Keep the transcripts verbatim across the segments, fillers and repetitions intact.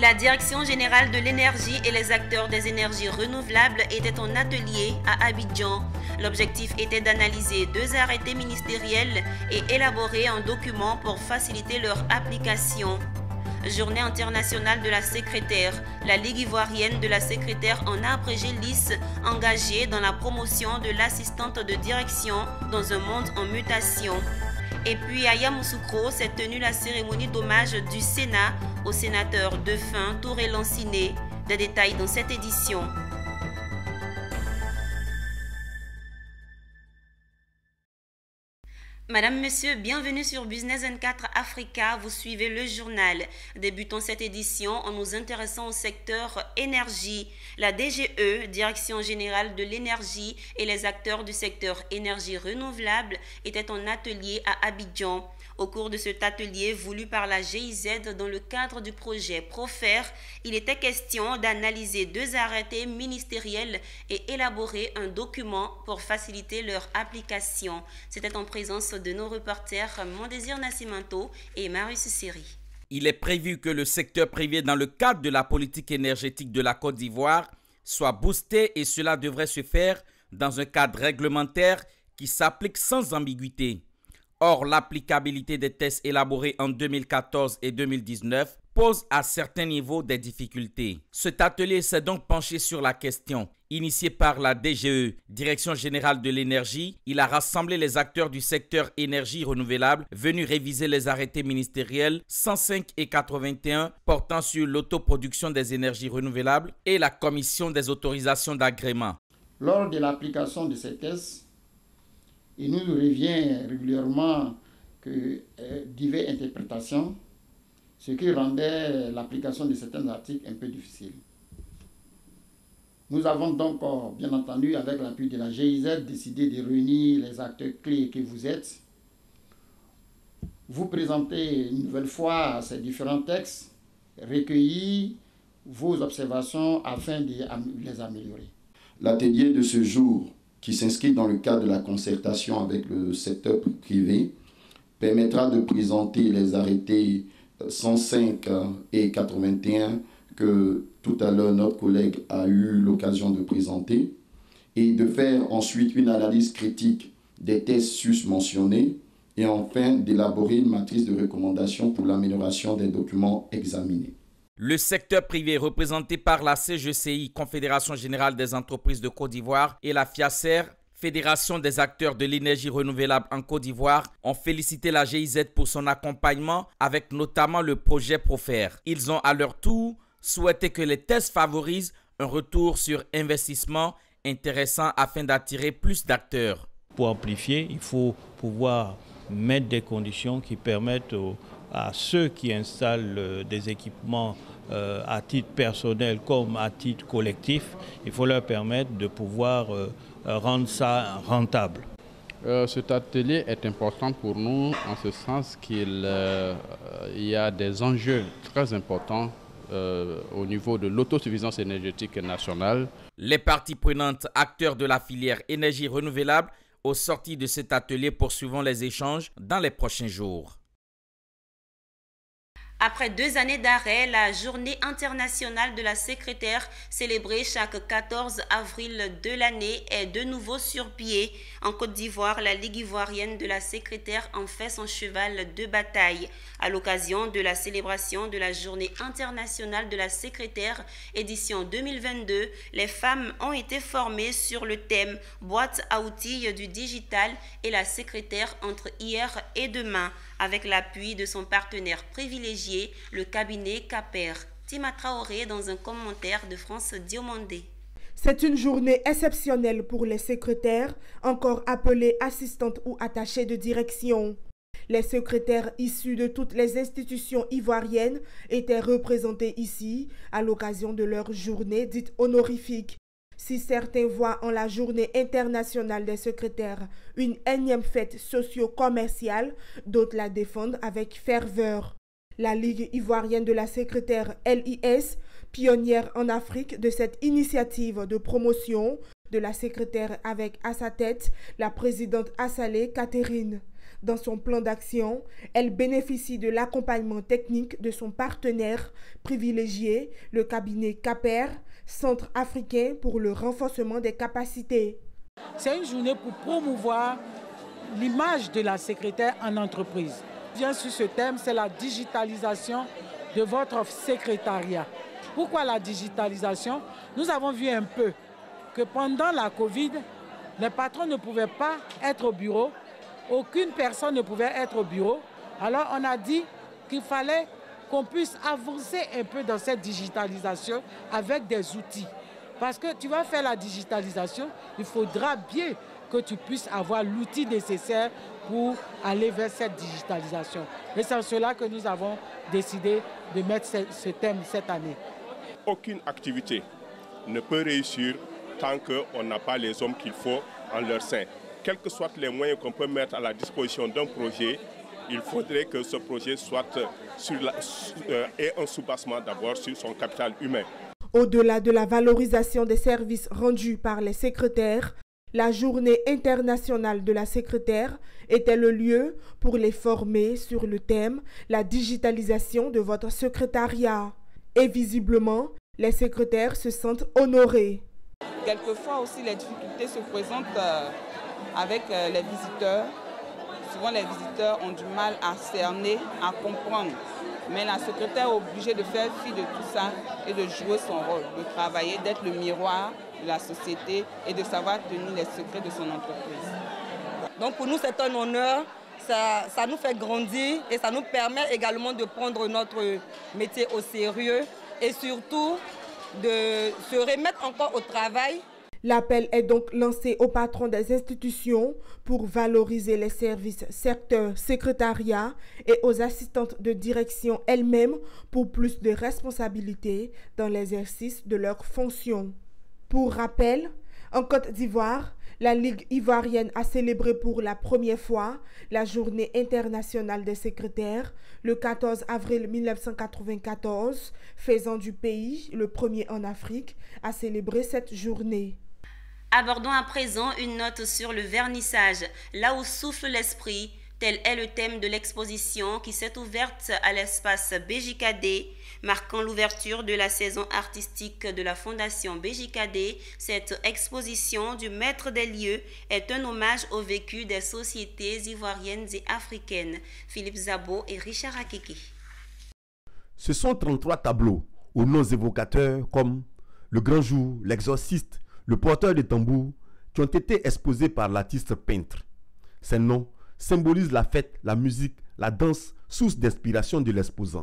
La Direction générale de l'énergie et les acteurs des énergies renouvelables étaient en atelier à Abidjan. L'objectif était d'analyser deux arrêtés ministériels et élaborer un document pour faciliter leur application. Journée internationale de la secrétaire. La Ligue ivoirienne de la secrétaire en a abrégé l'I S, engagée dans la promotion de l'assistante de direction dans un monde en mutation. Et puis à Yamoussoukro s'est tenue la cérémonie d'hommage du Sénat au sénateur défunt Touré Lanciné. Des détails dans cette édition. Madame, Monsieur, bienvenue sur Business vingt-quatre Africa. Vous suivez le journal. Débutons cette édition en nous intéressant au secteur énergie. La D G E, Direction générale de l'énergie, et les acteurs du secteur énergie renouvelable étaient en atelier à Abidjan. Au cours de cet atelier voulu par la G I Z dans le cadre du projet Profer, il était question d'analyser deux arrêtés ministériels et élaborer un document pour faciliter leur application. C'était en présence de nos reporters Mondésir Nascimento et Marius Seri. Il est prévu que le secteur privé dans le cadre de la politique énergétique de la Côte d'Ivoire soit boosté et cela devrait se faire dans un cadre réglementaire qui s'applique sans ambiguïté. Or, l'applicabilité des tests élaborés en deux mille quatorze et deux mille dix-neuf pose à certains niveaux des difficultés. Cet atelier s'est donc penché sur la question. Initié par la D G E, Direction générale de l'énergie, il a rassemblé les acteurs du secteur énergie renouvelable venus réviser les arrêtés ministériels cent cinq et quatre-vingt-un portant sur l'autoproduction des énergies renouvelables et la commission des autorisations d'agrément. Lors de l'application de ces tests, il nous revient régulièrement que euh, diverses interprétations, ce qui rendait l'application de certains articles un peu difficile. Nous avons donc, bien entendu, avec l'appui de la G I Z, décidé de réunir les acteurs clés que vous êtes, vous présenter une nouvelle fois ces différents textes, recueillir vos observations afin de les améliorer. L'atelier de ce jour, qui s'inscrit dans le cadre de la concertation avec le secteur privé, permettra de présenter les arrêtés cent cinq et quatre-vingt-un que tout à l'heure notre collègue a eu l'occasion de présenter et de faire ensuite une analyse critique des tests susmentionnés et enfin d'élaborer une matrice de recommandations pour l'amélioration des documents examinés. Le secteur privé représenté par la C G C I, Confédération générale des entreprises de Côte d'Ivoire, et la FIACER, Fédération des acteurs de l'énergie renouvelable en Côte d'Ivoire, ont félicité la G I Z pour son accompagnement avec notamment le projet Profer. Ils ont à leur tour souhaité que les tests favorisent un retour sur investissement intéressant afin d'attirer plus d'acteurs. Pour amplifier, il faut pouvoir mettre des conditions qui permettent aux à ceux qui installent euh, des équipements euh, à titre personnel comme à titre collectif, il faut leur permettre de pouvoir euh, rendre ça rentable. Euh, cet atelier est important pour nous en ce sens qu'il euh, y a des enjeux très importants euh, au niveau de l'autosuffisance énergétique nationale. Les parties prenantes, acteurs de la filière énergie renouvelable, au sorti de cet atelier poursuivront les échanges dans les prochains jours. Après deux années d'arrêt, la journée internationale de la secrétaire, célébrée chaque quatorze avril de l'année, est de nouveau sur pied. En Côte d'Ivoire, la Ligue ivoirienne de la secrétaire en fait son cheval de bataille. À l'occasion de la célébration de la journée internationale de la secrétaire, édition deux mille vingt-deux, les femmes ont été formées sur le thème « Boîte à outils du digital et la secrétaire entre hier et demain » avec l'appui de son partenaire privilégié, le cabinet Caper. Tima Traoré dans un commentaire de France Diomandé. C'est une journée exceptionnelle pour les secrétaires, encore appelées assistantes ou attachées de direction. Les secrétaires issus de toutes les institutions ivoiriennes étaient représentés ici à l'occasion de leur journée dite honorifique. Si certains voient en la journée internationale des secrétaires une énième fête socio-commerciale, d'autres la défendent avec ferveur. La Ligue ivoirienne de la secrétaire L I S, pionnière en Afrique de cette initiative de promotion de la secrétaire avec à sa tête la présidente Assalé Catherine. Dans son plan d'action, elle bénéficie de l'accompagnement technique de son partenaire privilégié, le cabinet CAPER, Centre africain pour le renforcement des capacités. C'est une journée pour promouvoir l'image de la secrétaire en entreprise. Bien sur ce thème, c'est la digitalisation de votre secrétariat. Pourquoi la digitalisation? Nous avons vu un peu que pendant la Covid, les patrons ne pouvaient pas être au bureau, aucune personne ne pouvait être au bureau. Alors on a dit qu'il fallait qu'on puisse avancer un peu dans cette digitalisation avec des outils. Parce que tu vas faire la digitalisation, il faudra bien que tu puisses avoir l'outil nécessaire pour aller vers cette digitalisation. Et c'est en cela que nous avons décidé de mettre ce, ce thème cette année. Aucune activité ne peut réussir tant qu'on n'a pas les hommes qu'il faut en leur sein. Quels que soient les moyens qu'on peut mettre à la disposition d'un projet, il faudrait que ce projet soit sur la, euh, ait un soubassement d'abord sur son capital humain. Au-delà de la valorisation des services rendus par les secrétaires, la Journée internationale de la secrétaire était le lieu pour les former sur le thème « La digitalisation de votre secrétariat ». Et visiblement, les secrétaires se sentent honorés. Quelquefois aussi, les difficultés se présentent euh, avec euh, les visiteurs. Souvent, les visiteurs ont du mal à cerner, à comprendre. Mais la secrétaire est obligée de faire fi de tout ça et de jouer son rôle, de travailler, d'être le miroir de la société et de savoir tenir les secrets de son entreprise. Donc pour nous, c'est un honneur, ça, ça nous fait grandir et ça nous permet également de prendre notre métier au sérieux et surtout de se remettre encore au travail. L'appel est donc lancé aux patrons des institutions pour valoriser les services secteur secrétariat et aux assistantes de direction elles-mêmes pour plus de responsabilités dans l'exercice de leurs fonctions. Pour rappel, en Côte d'Ivoire, la Ligue ivoirienne a célébré pour la première fois la Journée internationale des secrétaires le quatorze avril mille neuf cent quatre-vingt-quatorze, faisant du pays le premier en Afrique à célébrer cette journée. Abordons à présent une note sur le vernissage, là où souffle l'esprit. Tel est le thème de l'exposition qui s'est ouverte à l'espace B J K D, marquant l'ouverture de la saison artistique de la Fondation B J K D. Cette exposition du maître des lieux est un hommage au vécu des sociétés ivoiriennes et africaines. Philippe Zabo et Richard Akeke. Ce sont trente-trois tableaux aux noms évocateurs comme Le Grand Jour, L'Exorciste, Le Porteur de tambour, qui ont été exposés par l'artiste peintre. Ces noms symbolisent la fête, la musique, la danse, source d'inspiration de l'exposant.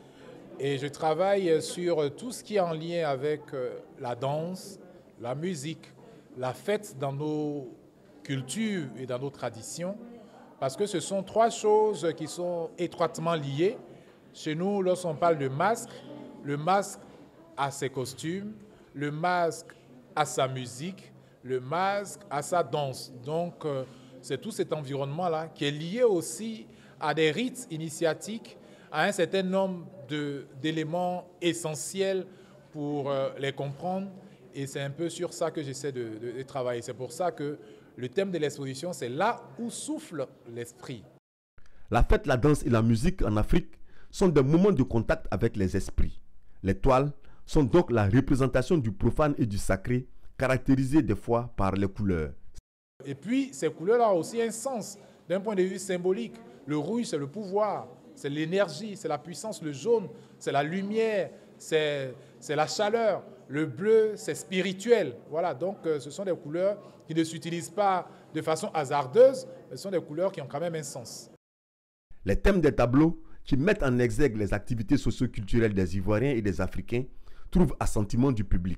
Et je travaille sur tout ce qui est en lien avec la danse, la musique, la fête dans nos cultures et dans nos traditions, parce que ce sont trois choses qui sont étroitement liées. Chez nous, lorsqu'on parle de masque, le masque a ses costumes, le masque a sa musique, le masque a sa danse. Donc, euh, c'est tout cet environnement-là qui est lié aussi à des rites initiatiques, à un certain nombre de, d'éléments essentiels pour euh, les comprendre. Et c'est un peu sur ça que j'essaie de, de, de travailler. C'est pour ça que le thème de l'exposition, c'est là où souffle l'esprit. La fête, la danse et la musique en Afrique sont des moments de contact avec les esprits. Les toiles sont donc la représentation du profane et du sacré, caractérisées des fois par les couleurs. Et puis, ces couleurs-là ont aussi un sens d'un point de vue symbolique. Le rouge, c'est le pouvoir, c'est l'énergie, c'est la puissance. Le jaune, c'est la lumière, c'est, c'est la chaleur. Le bleu, c'est spirituel. Voilà, donc euh, ce sont des couleurs qui ne s'utilisent pas de façon hasardeuse, mais ce sont des couleurs qui ont quand même un sens. Les thèmes des tableaux qui mettent en exergue les activités socio-culturelles des Ivoiriens et des Africains trouvent assentiment du public.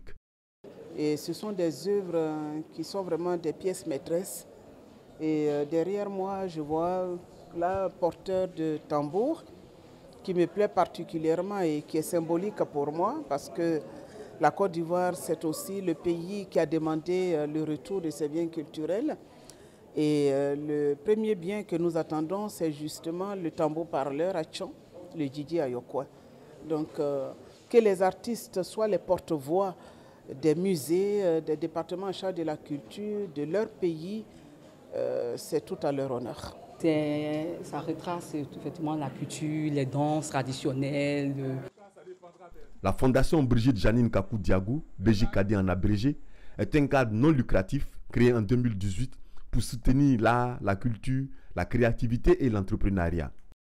Et ce sont des œuvres qui sont vraiment des pièces maîtresses. Et derrière moi, je vois là porteur de tambour qui me plaît particulièrement et qui est symbolique pour moi parce que la Côte d'Ivoire, c'est aussi le pays qui a demandé le retour de ses biens culturels. Et le premier bien que nous attendons, c'est justement le tambour parleur à Tchon, le Djidji Ayokwa. Donc, euh, que les artistes soient les porte-voix des musées, des départements en charge de la culture, de leur pays, euh, c'est tout à leur honneur. Ça retrace effectivement la culture, les danses traditionnelles. La Fondation Brigitte Janine Kakou Diagou, B J K D en abrégé, est un cadre non lucratif créé en deux mille dix-huit pour soutenir l'art, la culture, la créativité et l'entrepreneuriat.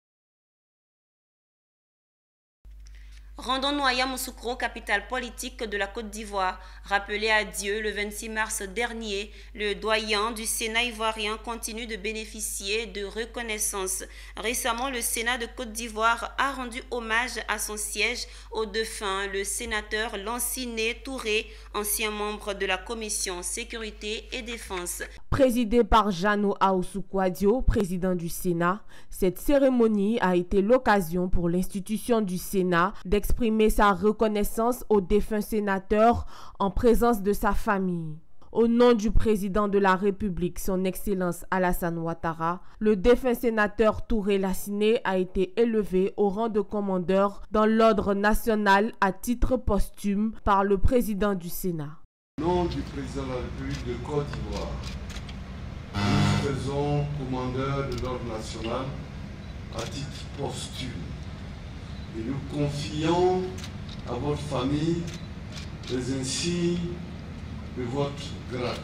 Rendons-nous à Yamoussoukro, capitale politique de la Côte d'Ivoire. Rappelé à Dieu le vingt-six mars dernier, le doyen du Sénat ivoirien continue de bénéficier de reconnaissance. Récemment, le Sénat de Côte d'Ivoire a rendu hommage à son siège au défunt, le sénateur Lanciné Touré, ancien membre de la commission Sécurité et Défense. Présidée par Jano Aoussou-Kouadio, président du Sénat, cette cérémonie a été l'occasion pour l'institution du Sénat d'exprimer sa reconnaissance au défunt sénateur en présence de sa famille. Au nom du président de la République, son Excellence Alassane Ouattara, le défunt sénateur Touré Lassiné a été élevé au rang de commandeur dans l'ordre national à titre posthume par le président du Sénat. Au nom du président de la République de Côte d'Ivoire, nous faisons commandeur de l'ordre national à titre posthume. Et nous confions à votre famille les insignes de votre grade.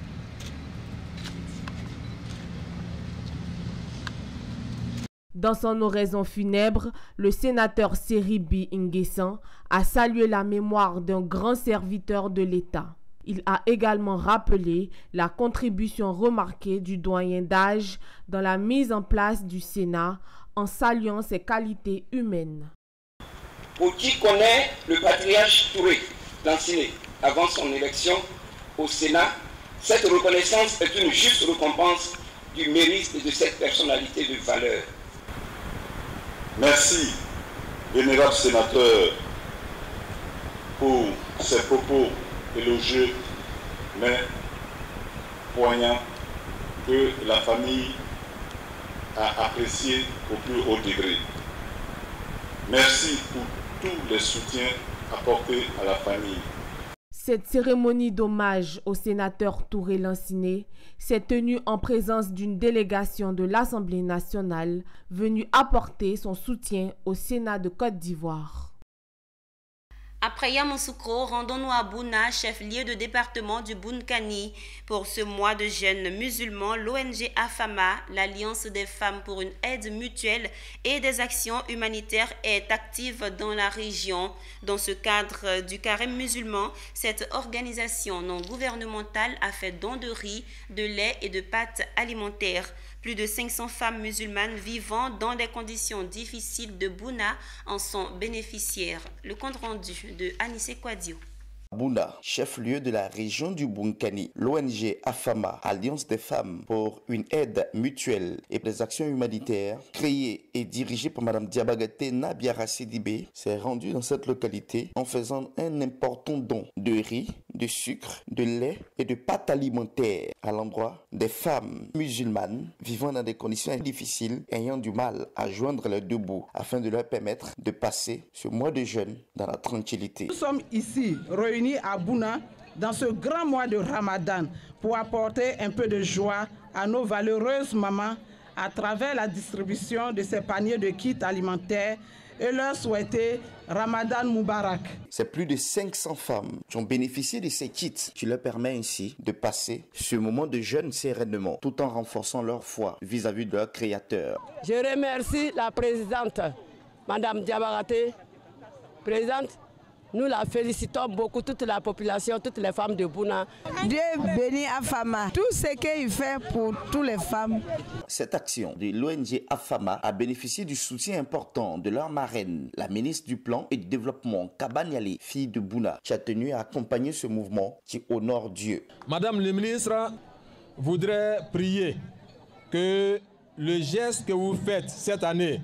Dans son oraison funèbre, le sénateur Seribi Nguessan a salué la mémoire d'un grand serviteur de l'État. Il a également rappelé la contribution remarquée du doyen d'âge dans la mise en place du Sénat en saluant ses qualités humaines. Pour qui connaît le patriarche Touré Lanciné avant son élection au Sénat, cette reconnaissance est une juste récompense du mérite de cette personnalité de valeur. Merci, vénérable sénateur, pour ces propos élogieux mais poignants que la famille a apprécié au plus haut degré. Merci pour tous les soutiens apportés à la famille. Cette cérémonie d'hommage au sénateur Touré Lanciné s'est tenue en présence d'une délégation de l'Assemblée nationale venue apporter son soutien au Sénat de Côte d'Ivoire. Après Yamoussoukro, rendons-nous à Bouna, chef-lieu de département du Bounkani. Pour ce mois de jeûne musulman, l'O N G AFAMA, l'Alliance des femmes pour une aide mutuelle et des actions humanitaires, est active dans la région. Dans ce cadre du carême musulman, cette organisation non gouvernementale a fait don de riz, de lait et de pâtes alimentaires. Plus de cinq cents femmes musulmanes vivant dans des conditions difficiles de Bouna en sont bénéficiaires. Le compte rendu de Anissé Kouadio. Bouna, chef-lieu de la région du Bounkani, l'O N G AFAMA, Alliance des femmes pour une aide mutuelle et des actions humanitaires, créée et dirigée par Mme Diabagate Nabiara Sidibé, s'est rendue dans cette localité en faisant un important don de riz, de sucre, de lait et de pâtes alimentaires à l'endroit des femmes musulmanes vivant dans des conditions difficiles, ayant du mal à joindre les deux bouts, afin de leur permettre de passer ce mois de jeûne dans la tranquillité. Nous sommes ici réunis à Bouna dans ce grand mois de Ramadan pour apporter un peu de joie à nos valeureuses mamans à travers la distribution de ces paniers de kits alimentaires et leur souhaiter Ramadan Moubarak. C'est plus de cinq cents femmes qui ont bénéficié de ces kits qui leur permet ainsi de passer ce moment de jeûne sereinement tout en renforçant leur foi vis-à-vis de leur créateur. Je remercie la présidente, Madame Diabarate. Présidente, nous la félicitons beaucoup, toute la population, toutes les femmes de Bouna. Dieu bénit AFAMA, tout ce qu'il fait pour toutes les femmes. Cette action de l'O N G AFAMA a bénéficié du soutien important de leur marraine, la ministre du Plan et du Développement, Kabanyale, fille de Bouna, qui a tenu à accompagner ce mouvement qui honore Dieu. Madame le ministre voudrait prier que le geste que vous faites cette année,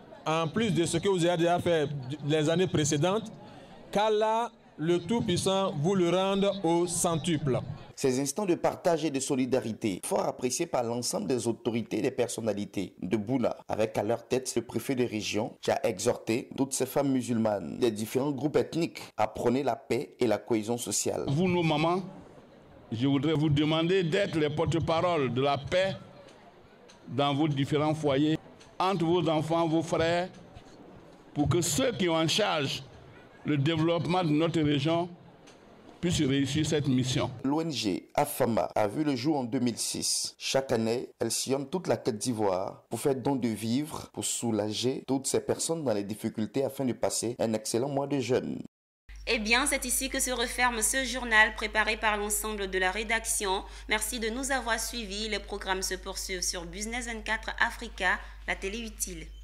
en plus de ce que vous avez déjà fait les années précédentes, qu'Allah, le Tout-Puissant, vous le rende au centuple. Ces instants de partage et de solidarité, fort appréciés par l'ensemble des autorités et des personnalités de Bouna, avec à leur tête le préfet de région qui a exhorté toutes ces femmes musulmanes des différents groupes ethniques à prôner la paix et la cohésion sociale. Vous, nos mamans, je voudrais vous demander d'être les porte-parole de la paix dans vos différents foyers, entre vos enfants, vos frères, pour que ceux qui ont en charge le développement de notre région puissent réussir cette mission. L'O N G AFAMA a vu le jour en deux mille six. Chaque année, elle sillonne toute la Côte d'Ivoire pour faire don de vivres, pour soulager toutes ces personnes dans les difficultés afin de passer un excellent mois de jeûne. Eh bien, c'est ici que se referme ce journal préparé par l'ensemble de la rédaction. Merci de nous avoir suivis. Les programmes se poursuivent sur Business vingt-quatre Africa, la télé utile.